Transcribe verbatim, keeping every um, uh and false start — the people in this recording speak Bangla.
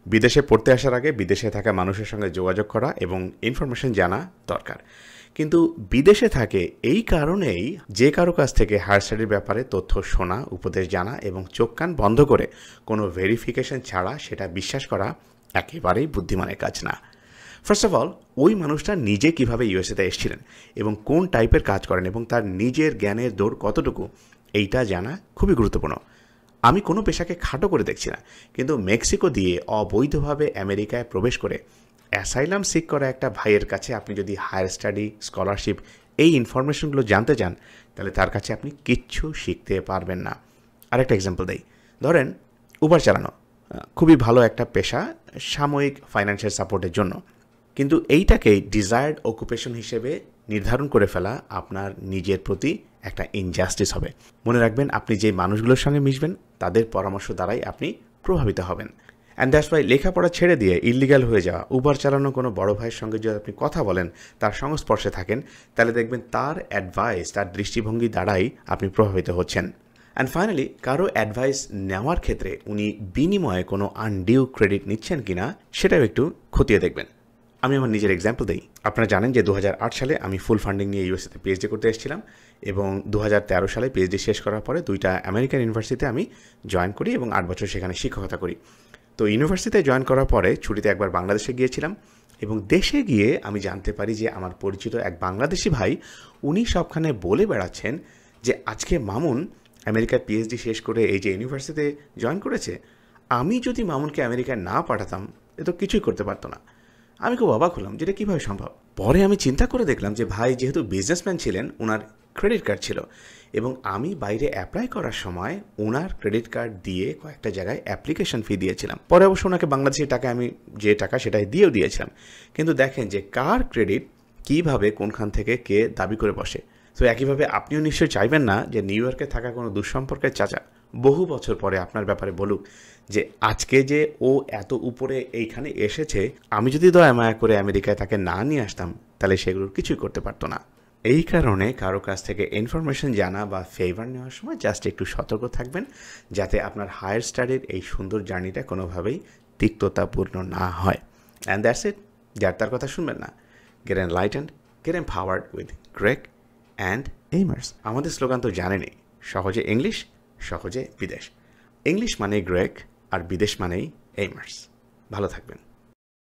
বিদেশে পড়তে আসার আগে বিদেশে থাকা মানুষের সঙ্গে যোগাযোগ করা এবং ইনফরমেশন জানা দরকার। কিন্তু বিদেশে থাকে এই কারণেই যে কারো কাছ থেকে হায়ার স্টাডির ব্যাপারে তথ্য শোনা, উপদেশ জানা এবং চোখ কান বন্ধ করে কোনো ভেরিফিকেশন ছাড়া সেটা বিশ্বাস করা একেবারেই বুদ্ধিমানের কাজ না। ফার্স্ট অফ অল, ওই মানুষটা নিজে কিভাবে ইউএসএতে এসেছিলেন এবং কোন টাইপের কাজ করেন এবং তার নিজের জ্ঞানের দৌড় কতটুকু, এইটা জানা খুবই গুরুত্বপূর্ণ। আমি কোনো পেশাকে খাটো করে দেখছি না, কিন্তু মেক্সিকো দিয়ে অবৈধভাবে আমেরিকায় প্রবেশ করে অ্যাসাইলাম সিক করা একটা ভাইয়ের কাছে আপনি যদি হায়ার স্টাডি, স্কলারশিপ এই ইনফরমেশনগুলো জানতে চান, তাহলে তার কাছে আপনি কিচ্ছু শিখতে পারবেন না। আরেকটা এক্সাম্পল দেই, ধরেন উবার চালানো খুবই ভালো একটা পেশা সাময়িক ফাইন্যান্সিয়াল সাপোর্টের জন্য, কিন্তু এইটাকেই ডিজায়ার্ড অকুপেশন হিসেবে নির্ধারণ করে ফেলা আপনার নিজের প্রতি একটা ইনজাস্টিস হবে। মনে রাখবেন, আপনি যে মানুষগুলোর সঙ্গে মিশবেন তাদের পরামর্শ দ্বারাই আপনি প্রভাবিত হবেন। অ্যান্ড দ্যাটস ওয়াই লেখাপড়া ছেড়ে দিয়ে ইললিগাল হয়ে যাওয়া, উবার চালানো কোনো বড় ভাইয়ের সঙ্গে যদি আপনি কথা বলেন, তার সংস্পর্শে থাকেন, তাহলে দেখবেন তার অ্যাডভাইস, তার দৃষ্টিভঙ্গি দ্বারাই আপনি প্রভাবিত হচ্ছেন। অ্যান্ড ফাইনালি, কারো অ্যাডভাইস নেওয়ার ক্ষেত্রে উনি বিনিময়ে কোনো আনডিউ ক্রেডিট নিচ্ছেন কিনা সেটাও একটু খতিয়ে দেখবেন। আমি আমার নিজের এক্সাম্পল দিই। আপনারা জানেন যে দু হাজার আট সালে আমি ফুল ফান্ডিং নিয়ে ইউএসএতে পিএইচডি করতে এসেছিলাম এবং দু হাজার তেরো সালে পিএইচডি শেষ করার পরে দুইটা আমেরিকান ইউনিভার্সিটিতে আমি জয়েন করি এবং আট বছর সেখানে শিক্ষকতা করি। তো ইউনিভার্সিটিতে জয়েন করার পরে ছুটিতে একবার বাংলাদেশে গিয়েছিলাম এবং দেশে গিয়ে আমি জানতে পারি যে আমার পরিচিত এক বাংলাদেশি ভাই, উনি সবখানে বলে বেড়াচ্ছেন যে আজকে মামুন আমেরিকায় পিএইচডি শেষ করে এই যে ইউনিভার্সিটিতে জয়েন করেছে, আমি যদি মামুনকে আমেরিকায় না পাঠাতাম এ তো কিছুই করতে পারতো না। আমি খুব অবাক হলাম, যেটা কীভাবে সম্ভব। পরে আমি চিন্তা করে দেখলাম যে ভাই যেহেতু বিজনেসম্যান ছিলেন, ওনার ক্রেডিট কার্ড ছিল এবং আমি বাইরে অ্যাপ্লাই করার সময় ওনার ক্রেডিট কার্ড দিয়ে কয়েকটা জায়গায় অ্যাপ্লিকেশন ফি দিয়েছিলাম। পরে অবশ্য ওনাকে বাংলাদেশি টাকা আমি যে টাকা সেটাই দিয়েও দিয়েছিলাম। কিন্তু দেখেন যে কার ক্রেডিট কীভাবে কোনখান থেকে কে দাবি করে বসে। তো একইভাবে আপনিও নিশ্চয়ই চাইবেন না যে নিউ ইয়র্কে থাকা কোনো দুঃসম্পর্কের চাচা বহু বছর পরে আপনার ব্যাপারে বলুক যে আজকে যে ও এত উপরে এইখানে এসেছে, আমি যদি দয়া মায়া করে আমেরিকায় তাকে না নিয়ে আসতাম তাহলে সেগুলোর কিছুই করতে পারতো না। এই কারণে কারো কাছ থেকে ইনফরমেশন জানা বা ফেভার নেওয়ার সময় জাস্ট একটু সতর্ক থাকবেন, যাতে আপনার হায়ার স্টাডির এই সুন্দর জার্নিটা কোনোভাবেই তিক্ততাপূর্ণ না হয়। And that's it. যার তার কথা শুনবেন না। Get enlightened, get empowered with Greg and Aimers. আমাদের স্লোগান তো জানেনই, সহজে ইংলিশ, সহজে বিদেশ। ইংলিশ মানেই গ্রেগ আর বিদেশ মানেই এইমার্স। ভালো থাকবেন।